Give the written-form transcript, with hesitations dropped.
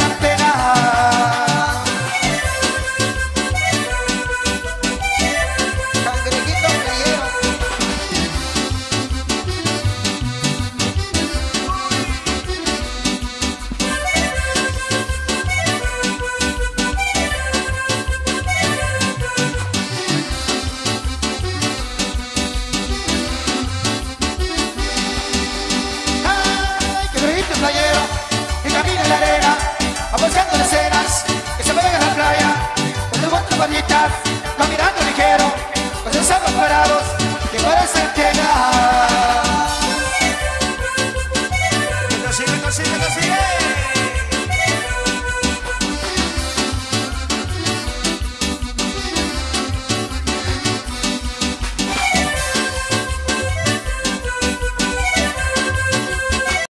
tengan pena. Cangrejito playero. Playero, que camina en la arena, apoyando las escenas, que se pegan en la playa, con el bote varitas, caminando ligero, con los ojos parados, que parecen antenas. Que no sigue, no sigue, no sigue.